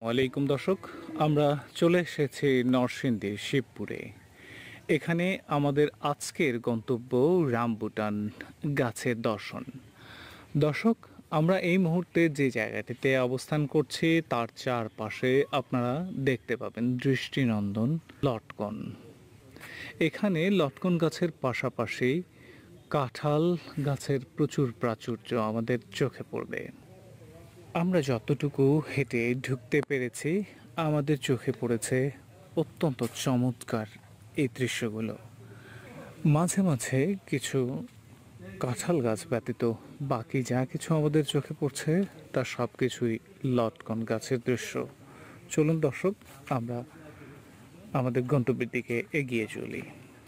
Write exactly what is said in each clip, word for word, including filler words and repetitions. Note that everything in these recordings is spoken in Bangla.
ওয়ালাইকুম দর্শক, আমরা চলে এসেছি নরসিংদীর শিবপুরে। এখানে আমাদের আজকের গন্তব্য রামবুটান গাছের দর্শন। দর্শক, আমরা এই মুহূর্তে যে জায়গাটিতে অবস্থান করছি তার চারপাশে আপনারা দেখতে পাবেন দৃষ্টিনন্দন লটকন। এখানে লটকন গাছের পাশাপাশি কাঁঠাল গাছের প্রচুর প্রাচুর্য আমাদের চোখে পড়বে। আমরা যতটুকু হেঁটে ঢুকতে পেরেছি আমাদের চোখে পড়েছে অত্যন্ত চমৎকার এই দৃশ্যগুলো। মাঝে মাঝে কিছু কাঁঠাল গাছ ব্যতীত বাকি যা কিছু আমাদের চোখে পড়ছে তা সব কিছুই লটকন গাছের দৃশ্য। চলুন দর্শক, আমরা আমাদের গন্তব্যের দিকে এগিয়ে চলি।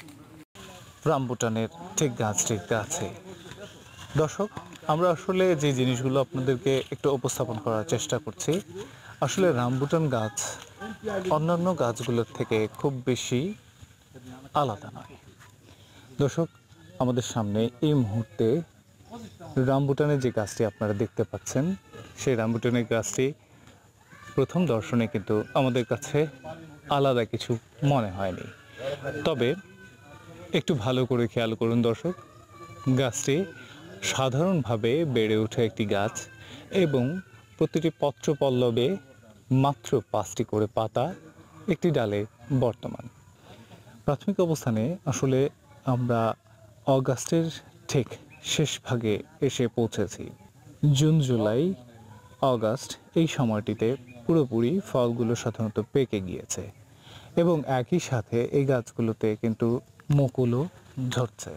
রামবুটানের ঠিক গাছটির কাছে দর্শক, আমরা আসলে যে জিনিসগুলো আপনাদেরকে একটু উপস্থাপন করার চেষ্টা করছি, আসলে রামবুটান গাছ অন্যান্য গাছগুলোর থেকে খুব বেশি আলাদা নয়। দর্শক, আমাদের সামনে এই মুহূর্তে রামবুটানের যে গাছটি আপনারা দেখতে পাচ্ছেন, সেই রামবুটানের গাছটি প্রথম দর্শনে কিন্তু আমাদের কাছে আলাদা কিছু মনে হয়নি। তবে একটু ভালো করে খেয়াল করুন দর্শক, গাছটি সাধারণভাবে বেড়ে ওঠা একটি গাছ এবং প্রতিটি পত্রপল্লবে মাত্র পাঁচটি করে পাতা, একটি ডালে বর্তমান। প্রাথমিক অবস্থানে আসলে আমরা অগাস্টের ঠিক শেষ ভাগে এসে পৌঁছেছি। জুন জুলাই অগাস্ট এই সময়টিতে পুরোপুরি ফলগুলো সাধারণত পেকে গিয়েছে এবং একই সাথে এই গাছগুলোতে কিন্তু মুকুলও ঝরছে।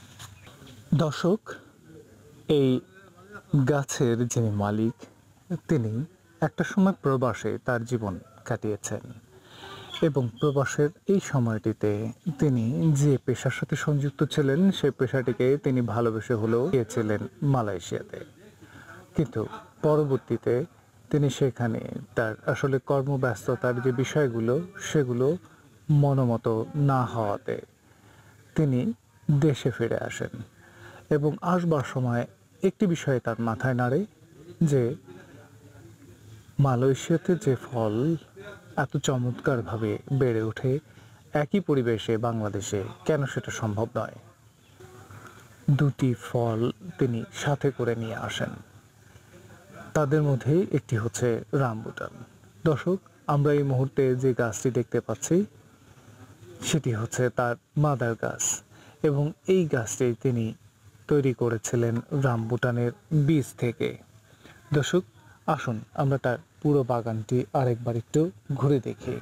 দর্শক, এই গাছের যে মালিক তিনি একটা সময় প্রবাসে তার জীবন কাটিয়েছেন এবং প্রবাসের এই সময়টিতে তিনি যে পেশার সাথে সংযুক্ত ছিলেন সেই পেশাটিকে তিনি ভালোবেসে হলেও গিয়েছিলেন মালয়েশিয়াতে, কিন্তু পরবর্তীতে তিনি সেখানে তার আসলে কর্মব্যস্ততার যে বিষয়গুলো সেগুলো মনোমতো না হওয়াতে তিনি দেশে ফিরে আসেন এবং আসবার সময় একটি বিষয়ে তার মাথায় নাড়ে যে মালয়েশিয়াতে যে ফল এত চমৎকারভাবে বেড়ে ওঠে একই পরিবেশে বাংলাদেশে কেন সেটা সম্ভব নয়। দুটি ফল তিনি সাথে করে নিয়ে আসেন, তাদের মধ্যেই একটি হচ্ছে রামবুটান। দর্শক, আমরা এই মুহূর্তে যে গাছটি দেখতে পাচ্ছি সেটি হচ্ছে তার মাদার গাছ এবং এই গাছটি তিনি তৈরি করেছিলেন রামবুটানের বীজ থেকে। দর্শক, আসুন আমরা তার পুরো বাগানটি আরেকবার একটু ঘুরে দেখি।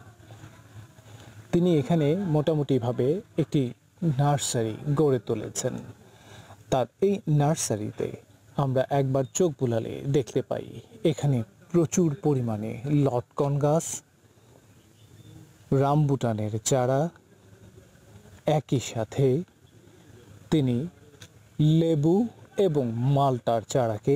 তিনি এখানে মোটামুটিভাবে একটি নার্সারি গড়ে তুলেছেন। তার এই নার্সারিতে আমরা একবার চোখ বুলালে দেখতে পাই এখানে প্রচুর পরিমাণে লটকন গাছ, রামবুটানের চারা, একই সাথে তিনি লেবু এবং মালটার চারাকে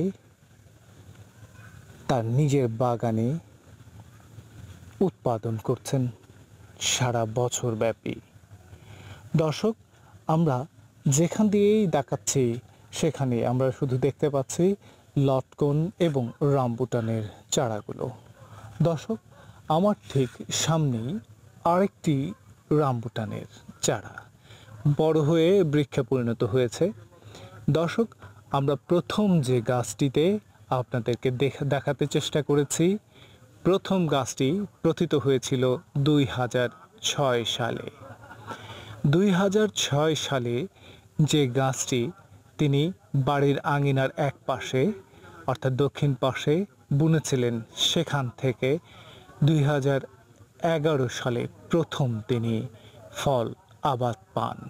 তার নিজের বাগানে উৎপাদন করছেন সারা বছর ব্যাপী। দর্শক, আমরা যেখান দিয়েই দেখাচ্ছি সেখানে আমরা শুধু দেখতে পাচ্ছি লটকন এবং রামবুটানের চারাগুলো। দর্শক, আমার ঠিক সামনেই আরেকটি রামবুটানের চারা বড় হয়ে বৃক্ষে পরিণত হয়েছে। দর্শক, আমরা প্রথম যে গাছটিতে আপনাদেরকে দেখাতে চেষ্টা করেছি, প্রথম গাছটি প্রথিত হয়েছিল দুই হাজার ছয় সালে। দুই হাজার ছয় সালে যে গাছটি তিনি বাড়ির আঙিনার এক পাশে অর্থাৎ দক্ষিণ পাশে বুনেছিলেন, সেখান থেকে দুই হাজার এগারো সালে প্রথম তিনি ফল আবাদ পান।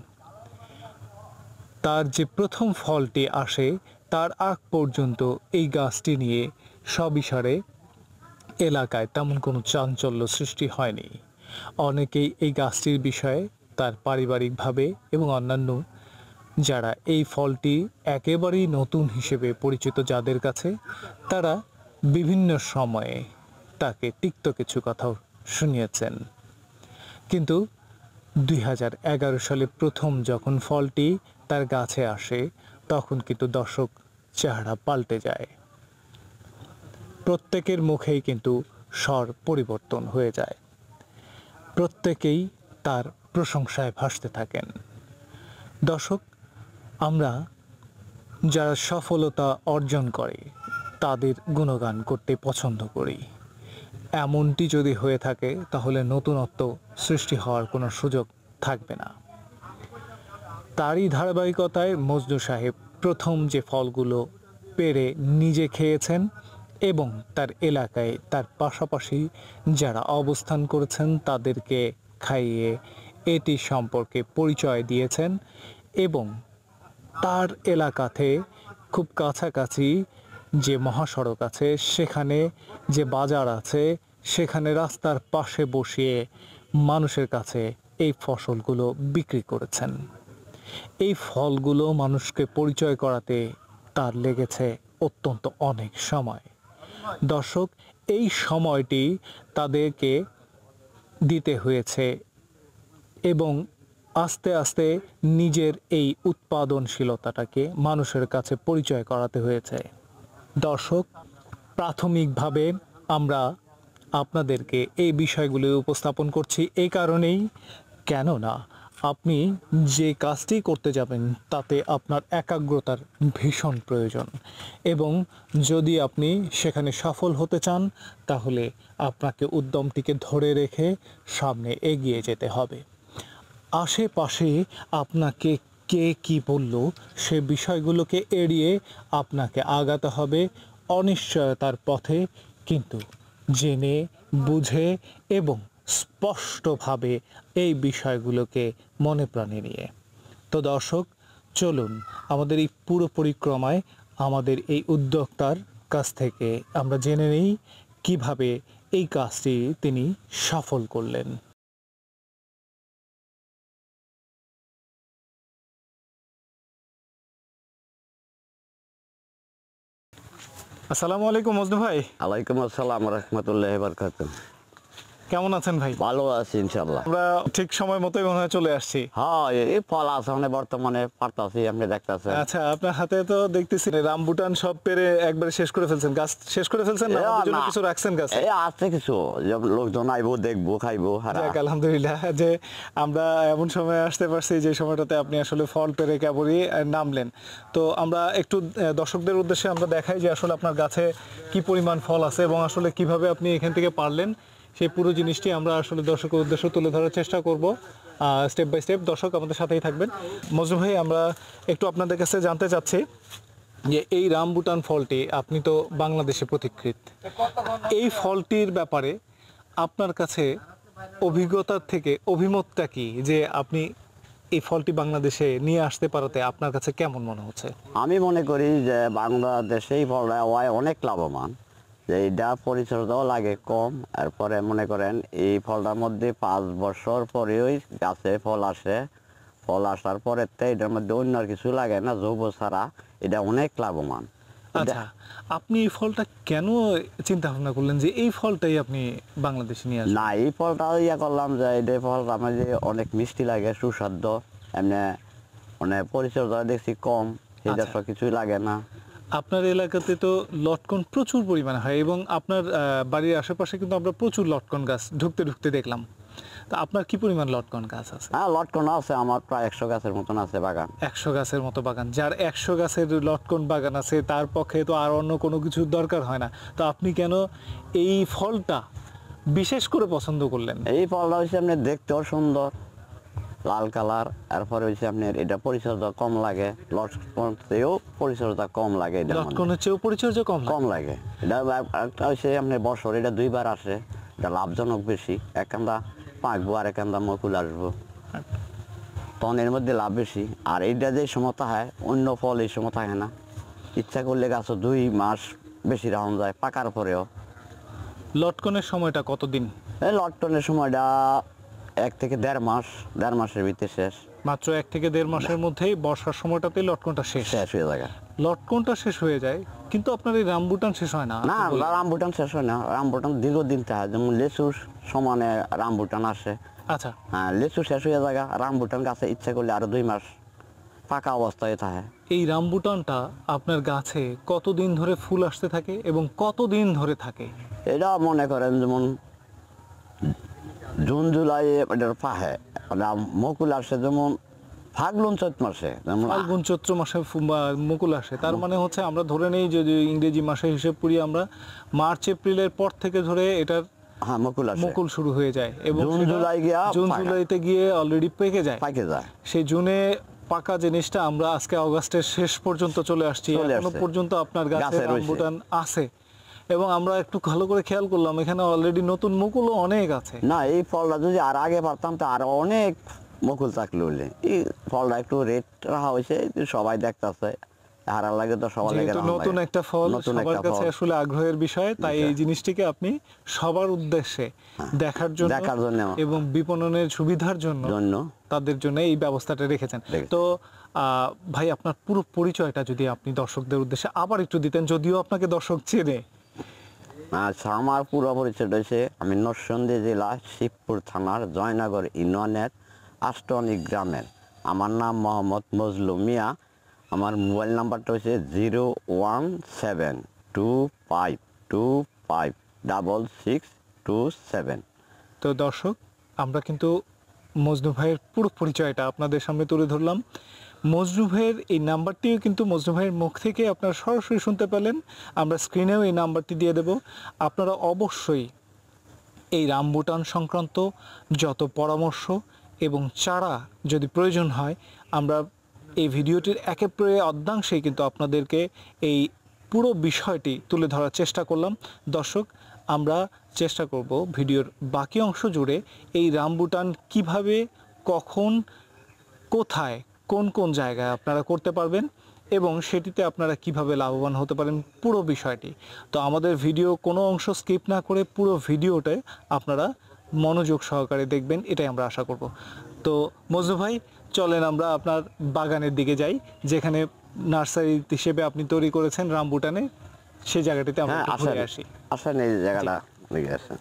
তার যে প্রথম ফলটি আসে তার আগ পর্যন্ত এই গাছটি নিয়ে সবিসারে এলাকায় তেমন কোনো চাঞ্চল্য সৃষ্টি হয়নি। অনেকেই এই গাছটির বিষয়ে তার পারিবারিকভাবে এবং অন্যান্য যারা এই ফলটি একেবারেই নতুন হিসেবে পরিচিত যাদের কাছে, তারা বিভিন্ন সময়ে তাকে তিক্ত কিছু কথাও শুনিয়েছেন। কিন্তু দুই হাজার এগারো সালে প্রথম যখন ফলটি তার গাছে আসে তখন কিন্তু দর্শক চেহারা পাল্টে যায়। প্রত্যেকের মুখেই কিন্তু স্বর পরিবর্তন হয়ে যায়। প্রত্যেকেই তার প্রশংসায় ভাসতে থাকেন। দর্শক, আমরা যারা সফলতা অর্জন করে তাদের গুণগান করতে পছন্দ করি। এমনটি যদি হয়ে থাকে তাহলে নতুনত্ব সৃষ্টি হওয়ার কোনো সুযোগ থাকবে না। তারই ধারাবাহিকতায় মজনু সাহেব প্রথম যে ফলগুলো পেড়ে নিজে খেয়েছেন এবং তার এলাকায় তার পাশাপাশি যারা অবস্থান করেছেন তাদেরকে খাইয়ে এটি সম্পর্কে পরিচয় দিয়েছেন এবং তার এলাকাতে খুব কাছাকাছি যে মহাসড়ক আছে, সেখানে যে বাজার আছে, সেখানে রাস্তার পাশে বসিয়ে মানুষের কাছে এই ফসলগুলো বিক্রি করেছেন। এই ফলগুলো মানুষকে পরিচয় করাতে তার লেগেছে অত্যন্ত অনেক সময়। দর্শক, এই সময়টি তাদেরকে দিতে হয়েছে এবং আস্তে আস্তে নিজের এই উৎপাদনশীলতাটাকে মানুষের কাছে পরিচয় করাতে হয়েছে। দর্শক, প্রাথমিকভাবে আমরা আপনাদেরকে এই বিষয়গুলি উপস্থাপন করছি এই কারণেই, কেননা আপনি যে কাজটি করতে যাবেন তাতে আপনার একাগ্রতার ভীষণ প্রয়োজন এবং যদি আপনি সেখানে সফল হতে চান তাহলে আপনাকে উদ্যমটিকে ধরে রেখে সামনে এগিয়ে যেতে হবে। আশেপাশে আপনাকে কে কি বলল সে বিষয়গুলোকে এড়িয়ে আপনাকে আগাতে হবে অনিশ্চয়তার পথে, কিন্তু জেনে বুঝে এবং স্পষ্টভাবে এই বিষয়গুলোকে মনে প্রাণে নিয়ে। তো দর্শক, চলুন আমাদের এই পুরো পরিক্রমায় আমাদের এই উদ্যোক্তার কাছ থেকে আমরা জেনে নিই কিভাবে এই কাজটি তিনি সফল করলেন। আসসালামু আলাইকুম মজনু ভাই। ওয়ালাইকুম আসসালাম রহমতুল্লাহ বারকাতুহ। কেমন আছেন ভাই? ভালো আছি ইনশাল্লাহ। আমরা ঠিক সময় মতোই মনে হয় চলে আসছি। হ্যাঁ, এই ফল আছে মানে বর্তমানে পারতাছি, আপনি দেখতেছেন। আচ্ছা, আপনার হাতে তো দেখতেছি রামবুটান সব পেরে একবারে শেষ করে ফেলছেন, গাছ শেষ করে ফেলছেন না? আমাদের জন্য কিছু রাখছেন গাছে? এই আছে কিছু, লোকজন আইবো, দেখবো, খাইবো। যাক আলহামদুলিল্লাহ যে আমরা এমন সময় আসতে পারছি যে সময়টাতে আপনি আসলে ফল পেরে কেবলই নামলেন। তো আমরা একটু দর্শকদের উদ্দেশ্যে আমরা দেখাই যে আসলে আপনার গাছে কি পরিমাণ ফল আছে এবং আসলে কিভাবে আপনি এখান থেকে পারলেন সেই পুরো জিনিসটি আমরা আসলে দর্শকের উদ্দেশ্যে তুলে ধরার চেষ্টা করব স্টেপ বাই স্টেপ। দর্শক আমাদের সাথেই থাকবেন। মজনু ভাই, আমরা একটু আপনাদের কাছে জানতে চাচ্ছি যে এই রামবুটান ফলটি আপনি তো বাংলাদেশে পথিকৃৎ, এই ফলটির ব্যাপারে আপনার কাছে অভিজ্ঞতার থেকে অভিমতটা কি, যে আপনি এই ফলটি বাংলাদেশে নিয়ে আসতে পারাতে আপনার কাছে কেমন মনে হচ্ছে? আমি মনে করি যে বাংলাদেশে এই ফলটা অনেক লাভবান, যে এইটা পরিচর্যাও লাগে কম। এরপরে মনে করেন এই ফলটার মধ্যে পাঁচ বছর পরেই গাছে ফল আসে, ফল আসার পরে এটার মধ্যে অন্য আর কিছু লাগে না, জৈব ছাড়া। এটা অনেক লাভবান। আচ্ছা, আপনি এই ফলটা কেন চিন্তা ভাবনা করলেন যে এই ফলটাই আপনি বাংলাদেশে নিয়ে আসবেন? না, এই ফলটা ইয়া করলাম যে এটা ফলটা আমার যে অনেক মিষ্টি লাগে, সুস্বাদ্য, এমনি মানে পরিচর্যা দেখছি কম, সেটা সব কিছুই লাগে না। আপনার এলাকাতে তো লটকন প্রচুর পরিমাণে হয় এবং আপনার বাড়ির আশেপাশে কিন্তু আমরা প্রচুর লটকন গাছ ঢুকতে ঢুকতে দেখলাম। তো আপনার কি পরিমাণ লটকন গাছ আছে? হ্যাঁ, লটকন আছে আমার প্রায় একশো গাছের মতন আছে বাগান। একশো গাছের মতো বাগান? যার একশো গাছের লটকন বাগান আছে তার পক্ষে তো আর অন্য কোনো কিছুর দরকার হয় না। তো আপনি কেন এই ফলটা বিশেষ করে পছন্দ করলেন? এই ফলটা হচ্ছে আপনার দেখতেও সুন্দর, লাল কালার। এরপরে হচ্ছে আপনার এটা পরিচর্যা কম লাগে, লটকন চেয়েও পরিচর্যা কম লাগে। এটা লটকনের চেয়েও পরিচর্যা কম কম লাগে। এটা একটা হচ্ছে আপনার বছর এটা দুইবার আসে, এটা লাভজনক বেশি। এক কান্দা পাকবো আর এক কান্দা মকুল আসবো, তখন এর মধ্যে লাভ বেশি। আর এইটা যে সময় থাকে, অন্য ফল এই সময় থাকে না। ইচ্ছা করলে গাছ দুই মাস বেশি রাউন্ড যায় পাকার পরেও। লটকনের সময়টা কতদিন? এই লটকনের সময়টা এক থেকে দেড় মাস, দেড় মাসের ভিতরে শেষ। মাত্র এক থেকে দেড় মাসের মধ্যেই বর্ষার সময়টাতেই লটকনটা শেষ শেষ হয়ে যায়। লটকনটা শেষ হয়ে যায়, কিন্তু আপনার এই রামবুটান শেষ হয় না? না, রামবুটান শেষ হয় না। রামবুটান দীর্ঘদিন থাকে, যেমন লেচুর সমানে রামবুটান আসে। আচ্ছা, হ্যাঁ, লেচু শেষ হয়ে যায়, রামবুটান গাছে ইচ্ছা করলে আরো দুই মাস পাকা অবস্থায় থাকে। এই রামবুটানটা আপনার গাছে কতদিন ধরে ফুল আসতে থাকে এবং কতদিন ধরে থাকে? এটা মনে করেন যেমন জুন জুলাই এটার পাহে মানে মুকুল আসে যেমন ফাল্গুন চৈত মাসে যেমন ফাল্গুন চৈত্র মাসে ফু- বা মুকুল আসে, তার মানে হচ্ছে আমরা ধরে নেই যে যে ইংরেজি মাসে হিসেব করি আমরা মার্চ এপ্রিলের পর থেকে ধরে এটার হ্যাঁ মুকুল আসে মুকুল শুরু হয়ে যায় এবং জুন সেটা জুলাই গিয়া জুন পাকা। জুলাইতে গিয়ে অলরেডি পেকে যায়। পাকে যায়। সেই জুনে পাকা জিনিসটা আমরা আজকে অগাস্টের শেষ পর্যন্ত চলে আসছি, চলে এখনো আসছে। পর্যন্ত আপনার গাছে গাছে রয়েছে। রামবুটান আছে এবং আমরা একটু ভালো করে খেয়াল করলাম এখানে অলরেডি নতুন মুকুলও অনেক আছে। না এই ফলটা যদি আর আগে পারতাম তো আর অনেক মুকুল থাকলে হলে এই ফলটা একটু রেট রাখা হয়েছে সবাই দেখতেছে হারা লাগে তো সবার লাগে যেহেতু রাম নতুন লাগে। একটা ফল নতুন সবার একটা কাছে ফল। আসলে আগ্রহের বিষয়, তাই এই জিনিসটিকে আপনি সবার উদ্দেশ্যে দেখার জন্য দেখার জন্য আমার- এবং বিপণনের সুবিধার জন্য জন্য তাদের জন্য এই ব্যবস্থাটা রেখেছেন। রেখেছি। তো আহ, ভাই আপনার পুরো পরিচয়টা যদি আপনি দর্শকদের উদ্দেশ্যে আবার একটু দিতেন, যদিও আপনাকে দর্শক চেনে। আচ্ছা আমার পুরো পরিচয় হয়েছে আমি নরসিংদী জেলা শিবপুর থানার জয়নগর ইউনিয়নের আষ্টনি গ্রামের। আমার নাম মোহাম্মদ মজলু মিয়া। আমার মোবাইল নাম্বারটা হচ্ছে zero one seven two five two five double six two seven. তো দর্শক, আমরা কিন্তু মজনু ভাইয়ের পুরো পরিচয়টা আপনাদের সামনে তুলে ধরলাম। মজনু ভাইয়ের এই নাম্বারটিও কিন্তু মজনু ভাইয়ের মুখ থেকে আপনারা সরাসরি শুনতে পেলেন। আমরা স্ক্রিনেও এই নাম্বারটি দিয়ে দেব। আপনারা অবশ্যই এই রামবুটান সংক্রান্ত যত পরামর্শ এবং চারা যদি প্রয়োজন হয়, আমরা এই ভিডিওটির একেবারে অর্ধাংশেই কিন্তু আপনাদেরকে এই পুরো বিষয়টি তুলে ধরার চেষ্টা করলাম। দর্শক, আমরা চেষ্টা করব ভিডিওর বাকি অংশ জুড়ে এই রামবুটান কিভাবে, কখন, কোথায়, কোন কোন জায়গায় আপনারা করতে পারবেন এবং সেটিতে আপনারা কিভাবে লাভবান হতে পারেন পুরো বিষয়টি। তো আমাদের ভিডিও কোনো অংশ স্কিপ না করে পুরো ভিডিওটাই আপনারা মনোযোগ সহকারে দেখবেন, এটাই আমরা আশা করব। তো মজনু ভাই, চলেন আমরা আপনার বাগানের দিকে যাই, যেখানে নার্সারি হিসেবে আপনি তৈরি করেছেন রামবুটানে, সেই জায়গাটিতে আমরা হ্যাঁ একটু আসেন ঘুরে আসি। আসেন এই জায়গাটা দেখে আসেন।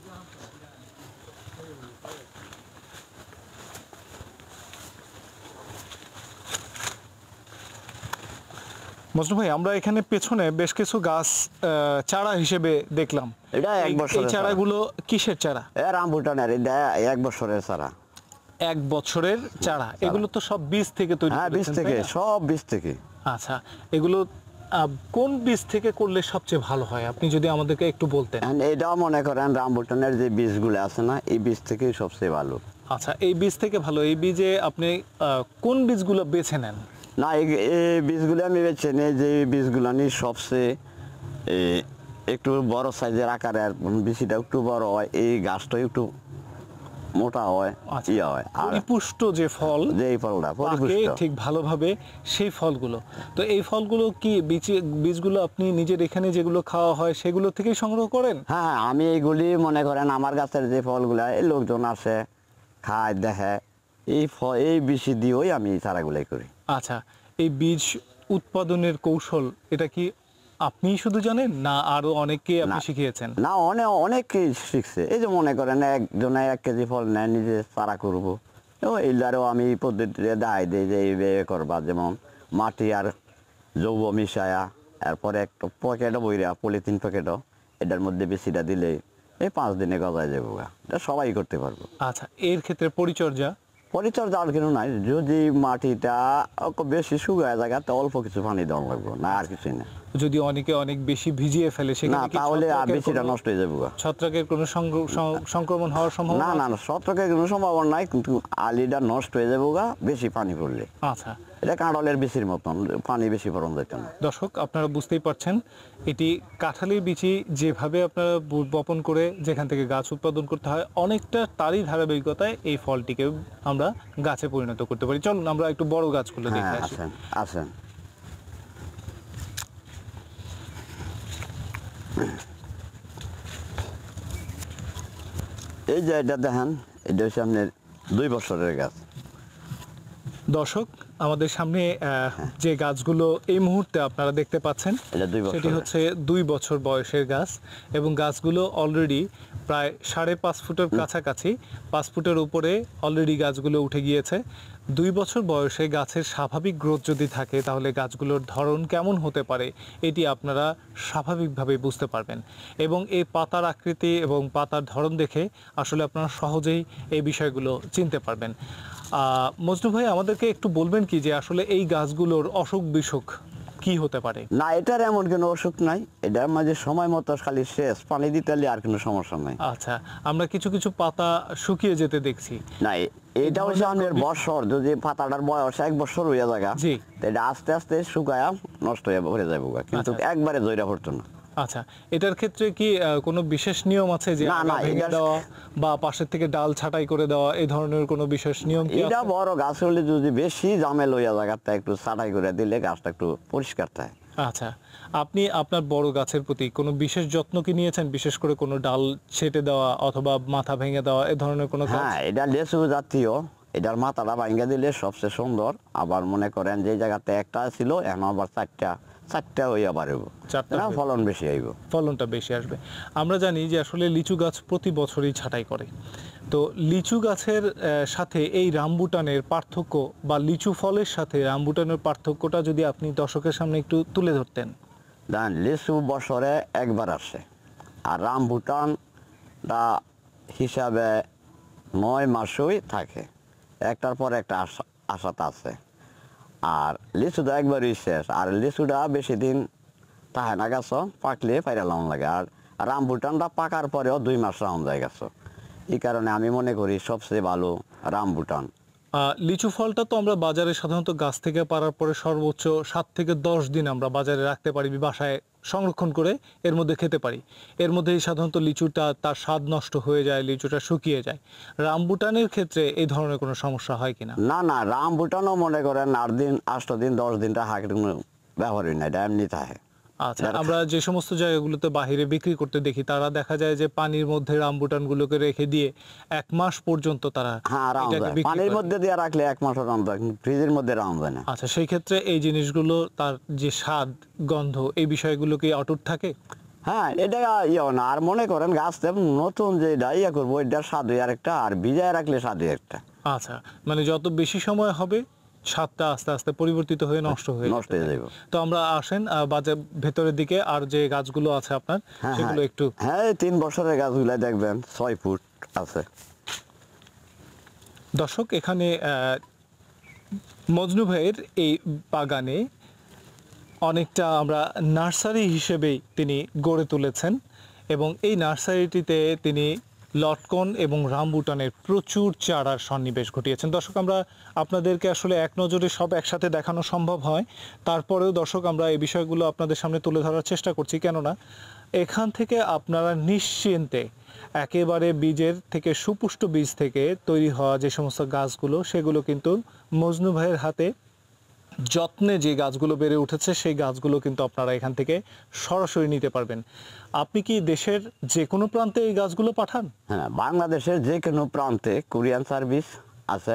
মজনু ভাই, আমরা এখানে পেছনে বেশ কিছু গাছ আহ, চারা হিসেবে দেখলাম। এটা এক এই- এই বছরের চারা। চারাগুলো কিসের চারা? এ রামভুটানের এটা এক বছরের ছাড়া। এক বছরের চারা। এগুলো তো সব বীজ থেকে তৈরি হ্যাঁ বীজ করেছেন, থেকে তাই না? সব বীজ থেকে। আচ্ছা, এগুলো আহ, কোন বীজ থেকে করলে সবচেয়ে ভালো হয় আপনি যদি আমাদেরকে একটু বলতেন। এখন এটাও মনে করেন রামভুটানের যে বীজগুলো আছে না এই বীজ থেকেই সবচেয়ে ভালো। আচ্ছা, এই বীজ থেকে ভালো। এই বীজে আপনি আহ, কোন বীজগুলো বেছে নেন? না এই এই বীজগুলো আমি বেছে নিই যে বীজগুলো নিয়ে সবচেয়ে এ, একটু বড় সাইজের আকারের বেশিটা একটু বড় হয়, এই গাছটা একটু মোটা হয়, আচ্ছা, ইয়ে হয় আর পরিপুষ্ট যে ফল যে এই ফলটা পাকে পরিপুষ্ট। ঠিক ভালোভাবে, সেই ফলগুলো। তো এই ফলগুলো কি বীজ বীজগুলো আপনি নিজের এখানে যেগুলো খাওয়া হয় সেগুলো থেকেই সংগ্রহ করেন? হ্যাঁ আমি এইগুলি মনে করেন আমার গাছের যে ফলগুলা এই লোকজন আসে খায় দেখে এই ফল এই বেশি দিয়েই আমি চারাগুলাই করি। আচ্ছা, এই বীজ উৎপাদনের কৌশল এটা কি আপনি শুধু জানেন না আরো অনেককে আপনি না। শিখিয়েছেন? না অনেক অনেকেই শিখছে। এই যে মনে করেন একজনে এক কেজি ফল নেয় নিজে চারা করবো, এইলারও আমি এই পদ্ধতিতে দেখাই দিই যে এইভাবে করবা, যেমন মাটি আর জৈব মিশায়া এরপরে একটা প্যাকেটও বইরা পলিথিন প্যাকেটও এটার মধ্যে বেশিটা দিলে এই পাঁচ দিনে গজায় যাবো গা। এটা সবাই করতে পারবো। আচ্ছা, এর ক্ষেত্রে পরিচর্যা? পরিচর্যা আর কিছু নাই, যদি মাটিটা একটু বেশি শুকায় জায়গা তো অল্প কিছু পানি দেওয়া লাগবে না, আর কিছুই না। যদি অনেকে অনেক বেশি ভিজিয়ে ফেলে না সেখানে কি তাহলে আর ছত্রাকের বেশিটা কোনো- নষ্ট হয়ে যাবো গা। ছত্রাকের কোনো সংক্র- সং- সংক্রমণ হওয়ার না সম্ভাবনা? না না শতকের কোনো সম্ভাবনা নাই, কিন্তু আলিটা নষ্ট হয়ে যাবো গা বেশি পানি পড়লে। আচ্ছা এটা কাঁঠালের বিচির মতন, পানি বেশি পড়ন যেত না। দর্শক, আপনারা বুঝতেই পারছেন এটি কাঁঠালের বিচি যেভাবে আপনারা বু- বপন করে যেখান থেকে গাছ উৎপাদন করতে হয়, অনেকটা তারই ধারাবাহিকতায় এই ফলটিকে আমরা গাছে পরিণত করতে পারি। চলুন আমরা একটু বড় গাছগুলো দেখে হ্যাঁ আসি। আসেন আসেন। এই যে এটা দেখেন এটা হচ্ছে আপনার দুই বছরের গাছ। দর্শক, আমাদের সামনে আহ, যে গাছগুলো এই মুহূর্তে আপনারা দেখতে পাচ্ছেন এটা দুই বছরের। সেটি হচ্ছে দুই বছর বয়সের গাছ এবং গাছগুলো অলরেডি প্রায় সাড়ে পাঁচ ফুটের কাছাকাছি, পাঁচ ফুটের উপরে অলরেডি গাছগুলো উঠে গিয়েছে। দুই বছর বয়সে গাছের স্বাভাবিক গ্রোথ যদি থাকে তাহলে গাছগুলোর ধরন কেমন হতে পারে এটি আপনারা স্বাভাবিকভাবে বুঝতে পারবেন এবং এই পাতার আকৃতি এবং পাতার ধরন দেখে আসলে আপনারা সহজেই এই বিষয়গুলো চিনতে পারবেন। আহ, মজনু ভাই আমাদেরকে একটু বলবেন কি যে আসলে এই গাছগুলোর অসুখ বিসুখ কি হতে পারে? না, এটার এমন কোনো অসুখ নাই, এটার মাঝে সময় মতো খালি শেষ পানি দিতে হলে আর কোনো সমস্যা নাই। আচ্ছা, আমরা কিছু কিছু পাতা শুকিয়ে যেতে দেখছি। না, এ- এটা হচ্ছে আমাদের বছর, যদি পাতাটার বয়স এক বছর হইয়া জায়গা, জি। এটা আস্তে আস্তে শুকায়া নষ্ট হয়ে ভরে যাবো গা, কিন্তু আচ্ছা। একবারে জয়রা পড়তো না। আচ্ছা, এটার ক্ষেত্রে কি আহ, কোনো বিশেষ নিয়ম আছে যে না, আগা না, ভেঙে এটার- দেওয়া বা পাশের থেকে ডাল ছাঁটাই করে দেওয়া এই ধরনের কোনো বিশেষ নিয়ম কি এটা আছে? বড় গাছ হলে যদি বেশি জামেল হইয়া জায়গাটা একটু ছাটাই করে দিলে গাছটা একটু পরিষ্কার থাকে। আচ্ছা, আপনি আপনার বড় গাছের প্রতি কোনো বিশেষ যত্ন কি নিয়েছেন, বিশেষ করে কোনো ডাল ছেটে দেওয়া অথবা মাথা ভেঙে দেওয়া এই ধরনের কোনো কাজ? হ্যাঁ, এটা লেচু জাতীয়, এটার মাথাটা ভাঙ্গা দিলে সবচেয়ে সুন্দর। আবার মনে করেন যে জায়গাতে একটা ছিল এখন আবার চারটা চারটা হইয়া বাড়ব, চারটা হয়ে- ফলন বেশি আইব। ফলনটা বেশি আসবে। আমরা জানি যে আসলে লিচু গাছ প্রতি বছরই ছাঁটাই করে, তো লিচু গাছের আহ, সাথে এই রামবুটানের পার্থক্য বা লিচু ফলের সাথে রামবুটানের পার্থক্যটা যদি আপনি দর্শকের সামনে একটু তুলে ধরতেন। দেন, লিচু বছরে একবার আসে, আর রামবুটানটা হিসাবে নয় মাসই থাকে, একটার পর একটা আশা আশাতে আছে। আর লিচুটা একবারই শেষ, আর লিচুটা বেশি দিন থাকে না, গাছ পাকলে পাইরা লাউন লাগে। আর রামবুটানটা পাকার পরেও দুই মাস রাউন যায় গাছ। এই কারণে আমি মনে করি সবচেয়ে ভালো রামবুটান। আহ, লিচু ফলটা তো আমরা বাজারে সাধারণত গাছ থেকে পাড়ার পরে সর্বোচ্চ সাত থেকে দশ দিন আমরা বাজারে রাখতে পারি, বাসায় সংরক্ষণ করে এর মধ্যে খেতে পারি। এর মধ্যেই সাধারণত লিচুটা তার স্বাদ নষ্ট হয়ে যায়, লিচুটা শুকিয়ে যায়। রামবুটানের ক্ষেত্রে এই ধরনের কোনো সমস্যা হয় কিনা? না, না, রামবুটানও মনে করেন আট দিন আষ্ট দিন দশ দিনটা হাঁকের কোনো ব্যবহারই নাই, এটা এমনি থাকে। আচ্ছা, আমরা যে সমস্ত জায়গাগুলোতে বাহিরে বিক্রি করতে দেখি তারা দেখা যায় যে পানির মধ্যে রামবুটানগুলোকে রেখে দিয়ে এক মাস পর্যন্ত তারা হ্যাঁ, রাউন এটাকে যায়, বিক্রি পানির করে। মধ্যে দিয়ে রাখলে এক মাসও রাউন যায়, কিন্তু ফ্রিজের মধ্যে রাউন যায় না। আচ্ছা, সেই ক্ষেত্রে এই জিনিসগুলো তার যে স্বাদ গন্ধ এই বিষয়গুলো কি অটুট থাকে? হ্যাঁ, এটা ইয়ে না। আর মনে করেন গাছ নতুন যে ইয়া করবো, এটার স্বাদ হয়ে আরেকটা, আর ভিজায় রাখলে স্বাদ হয়ে একটা। আচ্ছা, মানে যত বেশি সময় হবে স্বাদটা আস্তে আস্তে পরিবর্তিত হয়ে নষ্ট হয়ে নষ্ট যেতে হয়ে থাকে। যাবে। তো আমরা আসেন আহ, বাজার ভেতরের দিকে আর যে গাছগুলো আছে আপনার হ্যাঁ, সেগুলো হ্যাঁ, একটু হ্যাঁ, এই তিন বছরের গাছগুলা দেখবেন ছয় ফুট আছে। দর্শক, এখানে আহ, মজনু ভাইয়ের এই বাগানে অনেকটা আমরা নার্সারি হিসেবেই তিনি গড়ে তুলেছেন এবং এই নার্সারিটিতে তিনি লটকন এবং রামবুটানের প্রচুর চারার সন্নিবেশ ঘটিয়েছেন। দর্শক, আমরা আপনাদেরকে আসলে এক নজরে সব একসাথে দেখানো সম্ভব হয়, তারপরেও দর্শক আমরা এই বিষয়গুলো আপনাদের সামনে তুলে ধরার চেষ্টা করছি, কেননা এখান থেকে আপনারা নিশ্চিন্তে একেবারে বীজের থেকে সুপুষ্ট বীজ থেকে তৈরি হওয়া যে সমস্ত গাছগুলো সেগুলো কিন্তু মজনু ভাইয়ের হাতে যত্নে যে গাছগুলো বেড়ে উঠেছে সেই গাছগুলো কিন্তু আপনারা এখান থেকে সরাসরি নিতে পারবেন। আপনি কি দেশের যে কোনো প্রান্তে এই গাছগুলো পাঠান? হ্যাঁ, বাংলাদেশের যে কোনো প্রান্তে কুরিয়ান সার্ভিস আছে,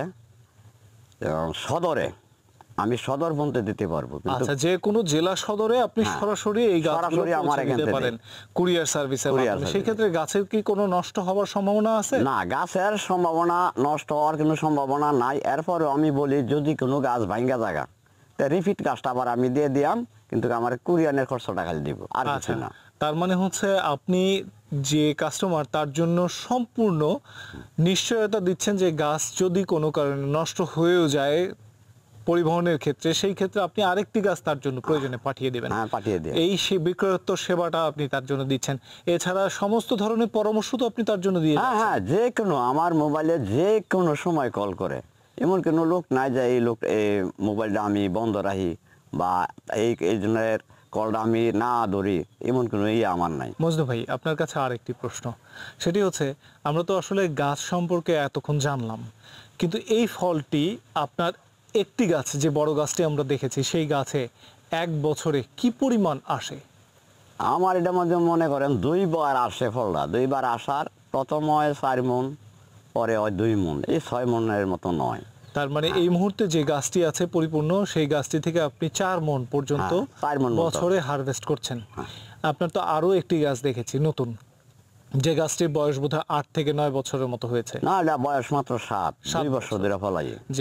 এবং সদরে আমি সদর পর্যন্ত দিতে পারবো, কিন্তু আচ্ছা, যে কোনো জেলা সদরে আপনি হ্যাঁ, সরাসরি এই গাছগুলো সরাসরি আমার পৌঁছে এখান দিতে থেকে পারেন কুরিয়ার সার্ভিসের কুরিয়ার মাধ্যমে। সেই সার্ভিসে। ক্ষেত্রে গাছের কি কোনো নষ্ট হওয়ার সম্ভাবনা আছে? না, গাছের সম্ভাবনা নষ্ট হওয়ার কোনো সম্ভাবনা নাই। এরপরেও আমি বলি, যদি কোনো গাছ ভাঙ্গা জায়গা, তা রিপিট গাছটা আবার আমি দিয়ে দিয়াম, কিন্তু আমার কুরিয়ানের খরচটা খালি দিব, আর কিছু আচ্ছা, না। তার মানে হচ্ছে আপনি যে কাস্টমার তার জন্য সম্পূর্ণ নিশ্চয়তা দিচ্ছেন যে গাছ যদি কোনো কারণে নষ্ট হয়েও যায় পরিবহনের ক্ষেত্রে, সেই ক্ষেত্রে আপনি আরেকটি গাছ তার জন্য প্রয়োজনে পাঠিয়ে দেবেন। হ্যাঁ, পাঠিয়ে দিয়ে এই সে বিক্রয়োত্তর সেবাটা আপনি তার জন্য দিচ্ছেন। এছাড়া সমস্ত ধরনের পরামর্শ তো আপনি তার জন্য দিয়ে হ্যাঁ, যাচ্ছেন। হ্যাঁ, যে কোনো আমার মোবাইলে যে কোনো সময় কল করে, এমন কোনো লোক নাই যে এই লোক এই মোবাইলটা আমি বন্ধ রাখি বা এই এই জনের কলটা আমি না ধরি, এমন কোনো ইয়ে আমার নাই। মজনু ভাই, আপনার কাছে আরেকটি প্রশ্ন, সেটি হচ্ছে আমরা তো আসলে গাছ সম্পর্কে এতক্ষণ জানলাম, কিন্তু এই ফলটি আপনার একটি গাছ, যে বড় গাছটি আমরা দেখেছি সেই গাছে এক বছরে কি পরিমাণ আসে? আমার এটা মধ্যে মনে করেন দুইবার আসে ফলটা, দুইবার আসার প্রথম হয় চার মন, পরে হয় দুই মন, এই ছয় মনের মতো নয়। তার মানে এই মুহূর্তে যে গাছটি আছে পরিপূর্ণ, সেই গাছটি থেকে আপনি চার মন পর্যন্ত হ্যাঁ, চার মণ মতো। বছরে হারভেস্ট করছেন। আপনার তো আরো একটি গাছ দেখেছি নতুন, যে গাছটির বয়স বোধহয় আট থেকে নয় বছরের মতো হয়েছে। না, এটা বয়স মাত্র সাত, সাত দুই বছর ধরে ফলাই। জি জি,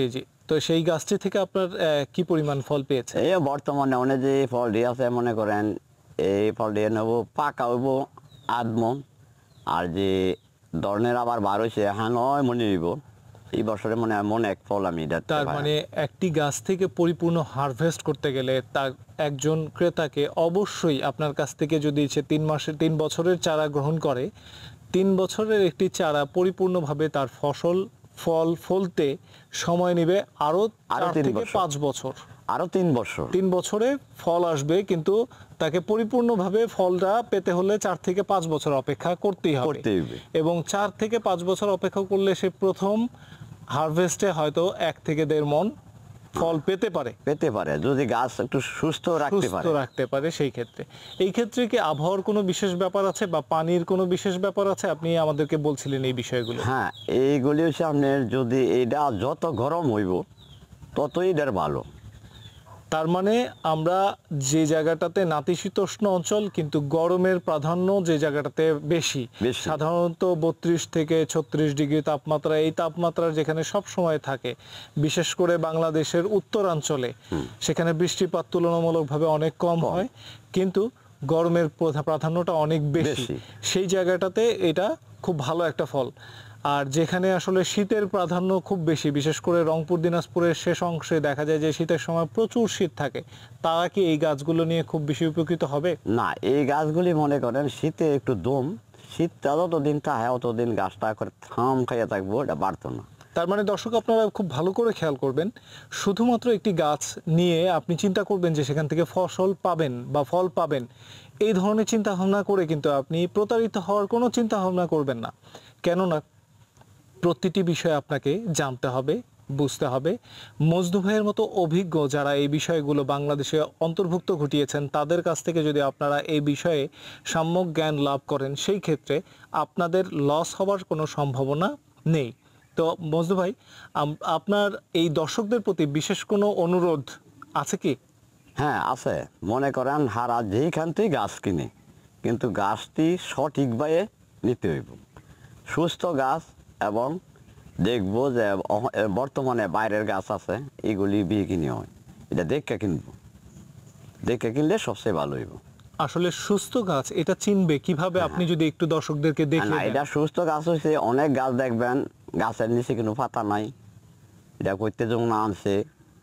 তো সেই গাছটি থেকে আপনার আহ, কি পরিমাণ ফল পেয়েছে? এই বর্তমানে অনেক যে ফলটি আছে মনে করেন এই ফলটি নেব পাকা হইব আধ মন, আর যে ধরনের আবার বার হয়েছে হ্যাঁ নয় মনে নিব এই বছরে মনে হয় মনে এক ফল আমি এটা তার মানে একটি গাছ থেকে পরিপূর্ণ হারভেস্ট করতে গেলে তার একজন ক্রেতাকে অবশ্যই আপনার কাছ থেকে যদি সে তিন মাসের তিন বছরের চারা গ্রহণ করে, তিন বছরের একটি চারা পরিপূর্ণভাবে তার ফসল ফল ফলতে সময় নেবে আরো আরো চার তিন থেকে বছর। পাঁচ বছর। আরো তিন বছর তিন বছরে ফল আসবে, কিন্তু তাকে পরিপূর্ণভাবে ফলটা পেতে হলে চার থেকে পাঁচ বছর অপেক্ষা করতেই হবে। করতেই হবে। এবং চার থেকে পাঁচ বছর অপেক্ষা করলে সে প্রথম হারভেস্টে হয়তো এক থেকে দেড় মন ফল পেতে পারে, পেতে পারে যদি গাছ একটু সুস্থ রাখতে সুস্থ পারে। রাখতে পারে। সেই ক্ষেত্রে এই ক্ষেত্রে কি আবহাওয়ার কোনো বিশেষ ব্যাপার আছে বা পানির কোনো বিশেষ ব্যাপার আছে? আপনি আমাদেরকে বলছিলেন এই বিষয়গুলো। হ্যাঁ এইগুলি হচ্ছে আপনার যদি এটা যত গরম হইব ততই এটার ভালো। তার মানে আমরা যে জায়গাটাতে নাতিশীতোষ্ণ অঞ্চল কিন্তু গরমের প্রাধান্য যে জায়গাটাতে বেশি, বেশি। সাধারণত বত্রিশ থেকে ছত্রিশ ডিগ্রি তাপমাত্রা, এই তাপমাত্রা যেখানে সব সময় থাকে, বিশেষ করে বাংলাদেশের উত্তরাঞ্চলে, সেখানে বৃষ্টিপাত তুলনামূলকভাবে অনেক কম হয়, কিন্তু গরমের প্রধা- প্রাধান্যটা অনেক বেশি। বেশি। সেই জায়গাটাতে এটা খুব ভালো একটা ফল। আর যেখানে আসলে শীতের প্রাধান্য খুব বেশি, বিশেষ করে রংপুর দিনাজপুরের শেষ অংশে দেখা যায় যে শীতের সময় প্রচুর শীত থাকে, তারা কি এই গাছগুলো নিয়ে খুব বেশি উপকৃত হবে? না এই গাছগুলি মনে করেন শীতে একটু দম, শীতটা যতদিন থাকে অতদিন গাছটা করে থাম খাইয়া থাকবো, এটা বাড়তো না। তার মানে দর্শক আপনারা খুব ভালো করে খেয়াল করবেন, শুধুমাত্র একটি গাছ নিয়ে আপনি চিন্তা করবেন যে সেখান থেকে ফসল পাবেন বা ফল পাবেন, এই ধরনের চিন্তা ভাবনা করে কিন্তু আপনি প্রতারিত হওয়ার কোনো চিন্তা ভাবনা করবেন না। কেননা প্রতিটি বিষয় আপনাকে জানতে হবে, বুঝতে হবে। মজনু ভাইয়ের মতো অভিজ্ঞ যারা এই বিষয়গুলো বাংলাদেশে অন্তর্ভুক্ত ঘটিয়েছেন, তাদের কাছ থেকে যদি আপনারা এই বিষয়ে সম্যক জ্ঞান লাভ করেন, সেই ক্ষেত্রে আপনাদের লস হওয়ার কোনো সম্ভাবনা নেই। তো মজনু ভাই, আম- আপনার এই দর্শকদের প্রতি বিশেষ কোনো অনুরোধ আছে কি? হ্যাঁ আছে, মনে করেন হারা যেইখান থেকে গাছ কিনে কিন্তু গাছটি সঠিকভাবে নিতে হইব, সুস্থ গাছ। এবং দেখবো যে অহ- এ বর্তমানে বাইরের গাছ আছে এগুলি বিয়ে কিনে হয়, এটা দেখে কিনবো, দেখে কিনলে সবচেয়ে ভালো হইব। আসলে সুস্থ গাছ এটা চিনবে কিভাবে, আপনি যদি একটু দর্শকদেরকে না দেখিয়ে দেন। এটা সুস্থ গাছ হয়েছে, অনেক গাছ দেখবেন গাছের নিচে কোনো পাতা নাই, এটা করতে যেমন আনছে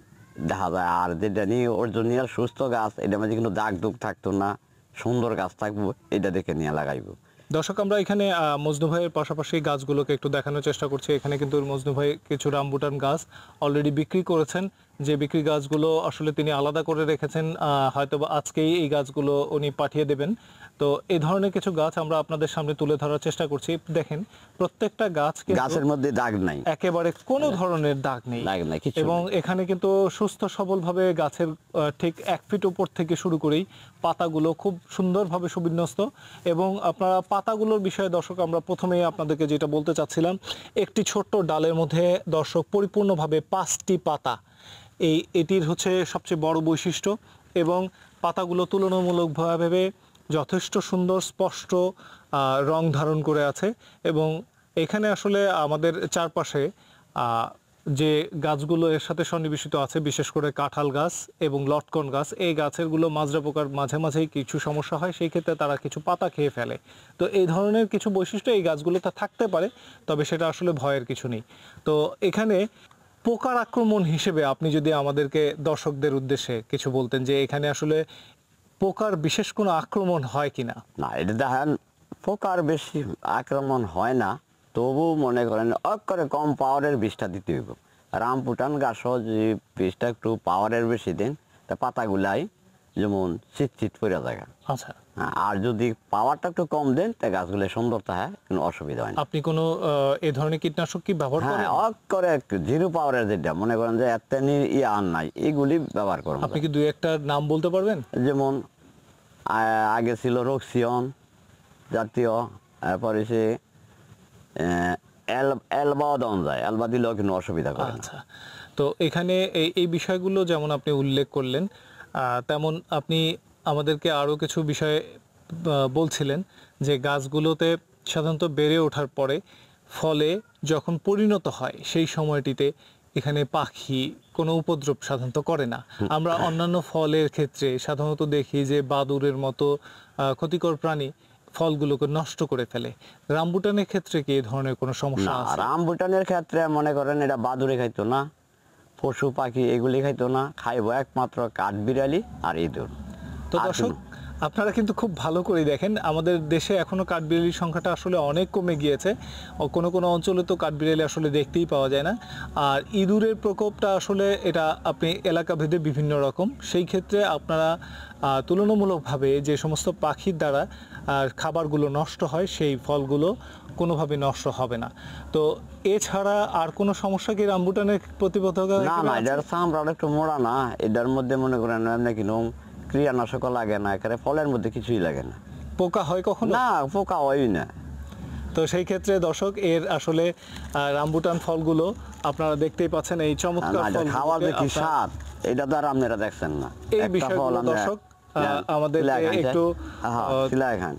দেখা যায়। আর যেটা নিয়ে অরিজিনাল সুস্থ গাছ এটার মধ্যে কিন্তু দাগ দুগ থাকতো না, সুন্দর গাছ থাকবো, এটা দেখে নিয়ে লাগাইবো। দর্শক আমরা এখানে আহ, মজনু ভাইয়ের পাশাপাশি গাছগুলোকে একটু দেখানোর চেষ্টা করছি। এখানে কিন্তু মজনু ভাই কিছু রামবুটান গাছ অলরেডি বিক্রি করেছেন, যে বিক্রি গাছগুলো আসলে তিনি আলাদা করে রেখেছেন, আহ, হয়তো বা আজকেই এই গাছগুলো উনি পাঠিয়ে দেবেন। তো এই ধরনের কিছু গাছ আমরা আপনাদের সামনে তুলে ধরার চেষ্টা করছি। দেখেন প্রত্যেকটা গাছ কিন্তু গাছের মধ্যে দাগ নাই, একেবারে কোনো ধরনের দাগ নেই, দাগ নাই, কিছু এবং নাই। এখানে কিন্তু সুস্থ সবলভাবে গাছের আহ, ঠিক এক ফিট উপর থেকে শুরু করেই পাতাগুলো খুব সুন্দরভাবে সুবিন্যস্ত। এবং আপনারা পাতাগুলোর বিষয়ে দর্শক আমরা প্রথমেই আপনাদেরকে যেটা বলতে চাচ্ছিলাম, একটি ছোট্ট ডালের মধ্যে দর্শক পরিপূর্ণভাবে পাঁচটি পাতা, এই এটির হচ্ছে সবচেয়ে বড় বৈশিষ্ট্য। এবং পাতাগুলো তুলনামূলকভাবে যথেষ্ট সুন্দর স্পষ্ট আহ, রং ধারণ করে আছে। এবং এখানে আসলে আমাদের চারপাশে আহ, যে গাছগুলো এর সাথে সন্নিবেশিত আছে, বিশেষ করে কাঁঠাল গাছ এবং লটকন গাছ, এই গাছেরগুলো মাজরা পোকার মাঝে মাঝেই কিছু সমস্যা হয়, সেই ক্ষেত্রে তারা কিছু পাতা খেয়ে ফেলে। তো এই ধরনের কিছু বৈশিষ্ট্য এই গাছগুলোতে থাকতে পারে, তবে সেটা আসলে ভয়ের কিছু নেই। তো এখানে পোকার আক্রমণ হিসেবে আপনি যদি আমাদেরকে দর্শকদের উদ্দেশ্যে কিছু বলতেন যে এখানে আসলে পোকার বিশেষ কোনো আক্রমণ হয় কিনা। না এটা দেখেন পোকার বেশি আক্রমণ হয় না, তবু মনে করেন অক করে কম পাওয়ারের বিষটা দিতে হইব। রামপুটান গাছ যে বিষটা একটু পাওয়ারের বেশি দিন তা পাতাগুলাই যেমন চিট চিট পড়ে যায়। আচ্ছা, হ্যাঁ, আর যদি পাওয়ারটা একটু কম দেন তা গাছগুলো সুন্দর থাকে, কোনো অসুবিধা হয় না। আপনি কোনো আহ, এই ধরনের কীটনাশক কি ব্যবহার হ্যাঁ করেন? অক করে জিরো পাওয়ারের যেটা মনে করেন যে এত ইয়ে আর নাই, এগুলি ব্যবহার করবো। আপনি কি দুই একটা নাম বলতে পারবেন? যেমন আ- আগে ছিল রক্সিয়ন জাতীয়, তারপরে সে এলবা দেওয়া যায়, এলবা দিলেও কিন্তু অসুবিধা করে না। আচ্ছা, তো এখানে এই এই বিষয়গুলো যেমন আপনি উল্লেখ করলেন, আহ, তেমন আপনি আমাদেরকে আরও কিছু বিষয় আহ, বলছিলেন যে গাছগুলোতে সাধারণত বেড়ে ওঠার পরে ফলে যখন পরিণত হয় সেই সময়টিতে এখানে পাখি কোনো উপদ্রব সাধারণত করে না। আমরা অন্যান্য ফলের ক্ষেত্রে সাধারণত দেখি যে বাদুড়ের মতো আহ, ক্ষতিকর প্রাণী ফলগুলোকে নষ্ট করে ফেলে। রামবুটানের ক্ষেত্রে কি এই ধরনের কোনো সমস্যা না, আছে? রামবুটানের ক্ষেত্রে মনে করেন এটা বাদুড়ে খাইতো না, পশু পাখি এগুলি খাইতো না, খাইবো একমাত্র কাঠবিড়ালি আর ইঁদুর। তো আর দর্শক, কোনো- আপনারা কিন্তু খুব ভালো করে দেখেন, আমাদের দেশে এখনো কাঠবিড়ালির সংখ্যাটা আসলে অনেক কমে গিয়েছে। ও কোনো কোনো অঞ্চলে তো কাঠবিড়ালি আসলে দেখতেই পাওয়া যায় না। আর ইঁদুরের প্রকোপটা আসলে এটা আপনি এলাকা ভেদে বিভিন্ন রকম। সেই ক্ষেত্রে আপনারা আহ, তুলনামূলকভাবে যে সমস্ত পাখির দ্বারা আহ, খাবারগুলো নষ্ট হয় সেই ফলগুলো কোনোভাবে নষ্ট হবে না। তো এছাড়া আর কোনো সমস্যা কি রামবুটানের প্রতিবন্ধকতা না হিসেবে না, আছে? এটার চামড়া একটু মোড়া না, এটার মধ্যে মনে করেন এমনি কিনো ক্রিয়ানাশক লাগে না, এখানে ফলের মধ্যে কিছুই লাগে না। পোকা হয় কখনো? না, পোকা হয় না। তো সেই ক্ষেত্রে দর্শক, এর আসলে আহ, রামবুটান ফলগুলো আপনারা দেখতেই পাচ্ছেন, এই চমৎকার না, এটা খাওয়ার যে ফলগুলোকে কি আপনারা- স্বাদ, এটা তো আর আপনারা দেখছেন না। এই একটা বিষয়গুলো ফল আমরা- দর্শক, আহ, হ্যাঁ, আমাদেরকে সিলাই খান, একটু, হ্যাঁ, আহ, সিলাই খান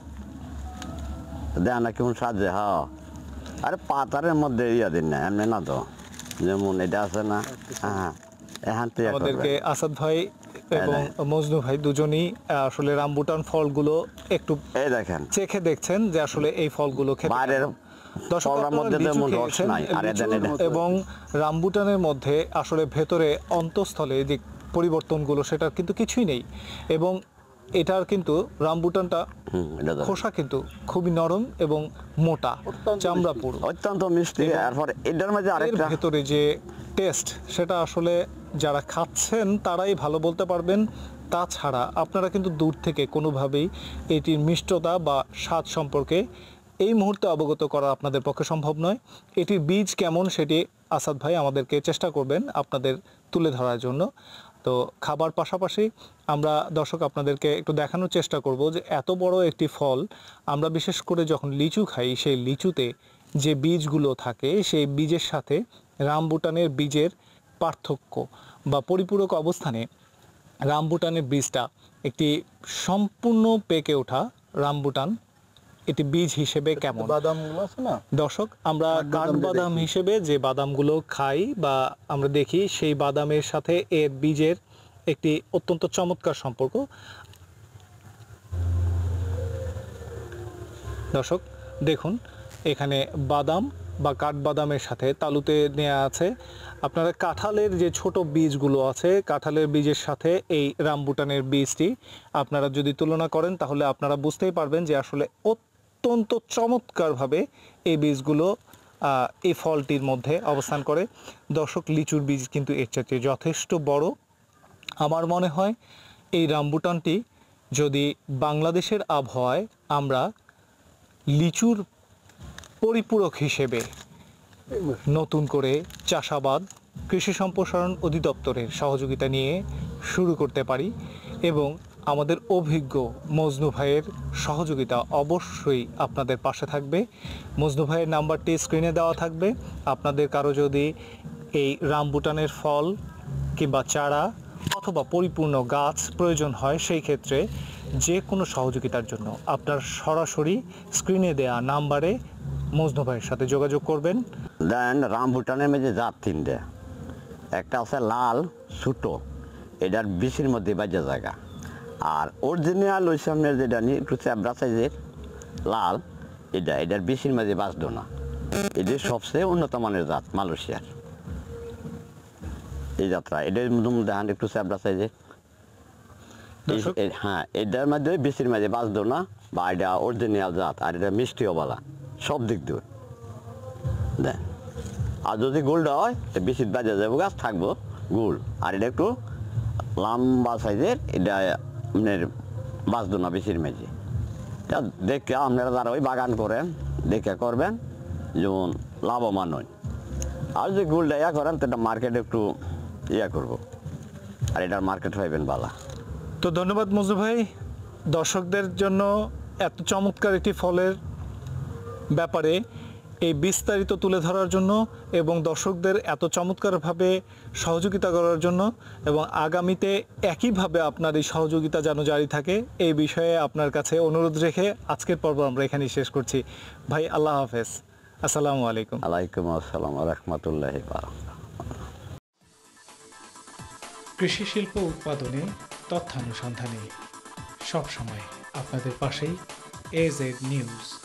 দেখ না কেমন সাজে। হ্যাঁ, আরে পাতারের মধ্যে ইয়া দিন না, এমনি না তো, যেমন এটা আছে না, হ্যাঁ, এখান থেকে আমাদেরকে আসাদ ভাই এবং মজনু ভাই দুজনই আহ, আসলে রামবুটান ফলগুলো একটু এই দেখেন চেখে দেখছেন যে আসলে এই ফলগুলো খেতে বাইরের কেমন। দর্শক, ফলের আপনারা মধ্যে লিচু তেমন রস খেয়েছেন, নাই, আর লিচু এদের এটা- এবং রামবুটানের মধ্যে আসলে ভেতরে অন্তঃস্থলে যে পরিবর্তনগুলো সেটা কিন্তু কিছুই নেই। এবং এটার কিন্তু রামবুটানটা হুম, এটা দেখেন। খোসা কিন্তু খুবই নরম এবং মোটা, চামড়া পুরো। অত্যন্ত মিষ্টি। এবং এরপর এটার মধ্যে এর আরেকটা ভেতরে যে টেস্ট, সেটা আসলে যারা খাচ্ছেন তারাই ভালো বলতে পারবেন। তাছাড়া আপনারা কিন্তু দূর থেকে কোনোভাবেই এটির মিষ্টতা বা স্বাদ সম্পর্কে এই মুহূর্তে অবগত করা আপনাদের পক্ষে সম্ভব নয়। এটির বীজ কেমন সেটি আসাদ ভাই আমাদেরকে চেষ্টা করবেন আপনাদের তুলে ধরার জন্য। তো খাবার পাশাপাশি আমরা দর্শক আপনাদেরকে একটু দেখানোর চেষ্টা করব যে এত বড় একটি ফল, আমরা বিশেষ করে যখন লিচু খাই সেই লিচুতে যে বীজগুলো থাকে সেই বীজের সাথে রামবুটানের বীজের পার্থক্য বা পরিপূরক অবস্থানে রামবুটানের বীজটা একটি সম্পূর্ণ পেকে ওঠা রামবুটান, এটি বীজ হিসেবে কেমন। বাদামগুলো আছে না, দর্শক, আমরা কাঠবাদাম কাঠবাদাম দেখি। হিসেবে যে বাদামগুলো খাই বা আমরা দেখি, সেই বাদামের সাথে এর বীজের একটি অত্যন্ত চমৎকার সম্পর্ক। দর্শক দেখুন, এখানে বাদাম বা কাঠবাদামের সাথে তালুতে নেওয়া আছে। আপনারা কাঁঠালের যে ছোট বীজগুলো আছে, কাঁঠালের বীজের সাথে এই রামবুটানের বীজটি আপনারা যদি তুলনা করেন তাহলে আপনারা বুঝতেই পারবেন যে আসলে অত্যন্ত চমৎকারভাবে এই বীজগুলো আহ, এই ফলটির মধ্যে অবস্থান করে। দর্শক, লিচুর বীজ কিন্তু এর চাইতে যথেষ্ট বড়। আমার মনে হয় এই রামবুটানটি যদি বাংলাদেশের আবহাওয়ায় আমরা লিচুর পরিপূরক হিসেবে নতুন করে চাষাবাদ কৃষি সম্প্রসারণ অধিদপ্তরের সহযোগিতা নিয়ে শুরু করতে পারি এবং আমাদের অভিজ্ঞ মজনু ভাইয়ের সহযোগিতা অবশ্যই আপনাদের পাশে থাকবে। মজনু ভাইয়ের নাম্বারটি স্ক্রিনে দেওয়া থাকবে। আপনাদের কারো যদি এই রামবুটানের ফল কিংবা চারা অথবা পরিপূর্ণ গাছ প্রয়োজন হয়, সেই ক্ষেত্রে যে কোনো সহযোগিতার জন্য আপনার সরাসরি স্ক্রিনে দেওয়া নাম্বারে মজনু ভাইয়ের সাথে যোগাযোগ করবেন। দেন রামভুটানের মধ্যে জাত তিনটে, একটা আছে লাল ছোটো, এটার বিচির মধ্যে বাজে জায়গা, আর অরিজিনাল ওই সামনের যেটা নিয়ে একটু চ্যাবড়া সাইজের লাল, এটা এটার বিচির মধ্যে বাঁচত না। এটি সবচেয়ে উন্নত মানের জাত মালয়েশিয়ার এই যাত্রা। এটার দেখান একটু চ্যাবড়া সাইজের। দর্শক, এই- হ্যাঁ, এটার মধ্যে বিচির মধ্যে বাঁচত না, বা এটা অরিজিনাল জাত, আর এটা মিষ্টিও বলা সব দিক দিয়ে দেন। আর যদি গোলটা হয় তো বেশি বাজে যাবো, গাছ থাকবো গোল, আর এটা একটু লম্বা সাইজের, এটা আপনার বাঁচতো না বেশির মেঝে। তা দেখে আপনারা যারা ওই বাগান করেন দেখে করবেন, যেমন লাভবান হয়। আর যদি গোলটা ইয়া করেন তো এটা মার্কেটে একটু ইয়া করবো, আর এটার মার্কেট পাইবেন বালা। তো ধন্যবাদ মজনু ভাই, দর্শকদের জন্য এত চমৎকার একটি ফলের ব্যাপারে এই বিস্তারিত তুলে ধরার জন্য এবং দর্শকদের এত চমৎকারভাবে সহযোগিতা করার জন্য, এবং আগামীতে একইভাবে আপনার এই সহযোগিতা যেন জারি থাকে এই বিষয়ে আপনার কাছে অনুরোধ রেখে আজকের পর্ব আমরা এখানেই শেষ করছি। ভাই, আল্লাহ হাফেজ, আসসালামু আলাইকুম। আলাইকুম আসসালাম রহমতুল্লাহ। কৃষি শিল্প উৎপাদনে তথ্যানুসন্ধানে সবসময় আপনাদের পাশেই এ জেড নিউজ।